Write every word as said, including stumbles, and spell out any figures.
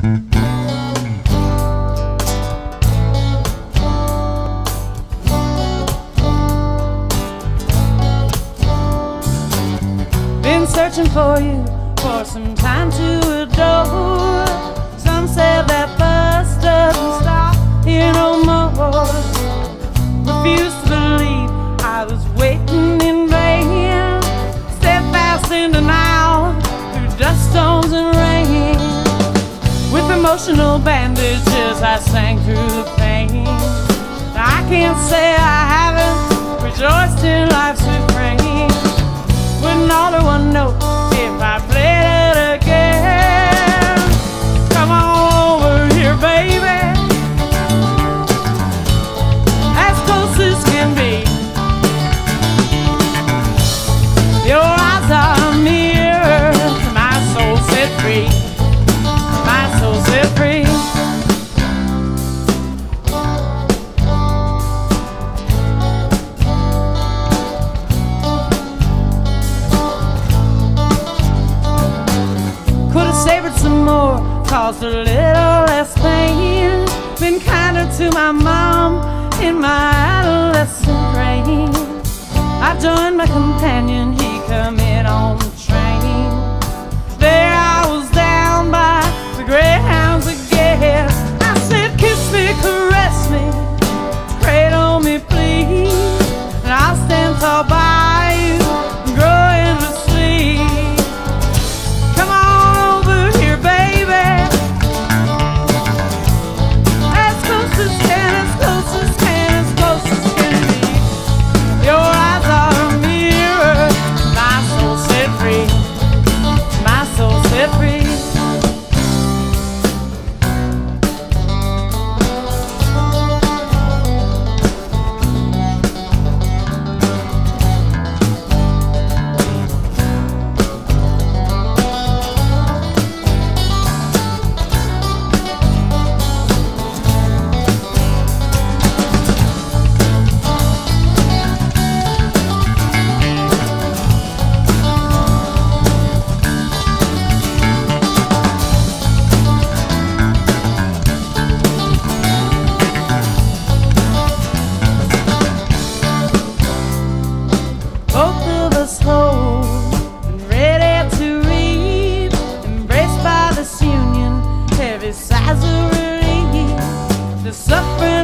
Been searching for you for some time to adore. Some said that bus doesn't stop here no more. Refused to believe I was waiting in vain. Steadfast in denial through dust storms and rain. With emotional bandages I sang through the pain. I can't say I haven't rejoiced in life's refrain. Wouldn't alter one note if I played it again. Come on over here, baby, as close as can be. Your eyes are a mirror to my soul set free. My soul set free. Savored some more, caused a little less pain. Been kinder to my mom in my adolescent reign. I joined my companion, he come in on the train. There I was down by the greyhounds again. I said, kiss me, caress me, cradle me please, and I'll stand tall by you and grow into sleep. Come on, suffering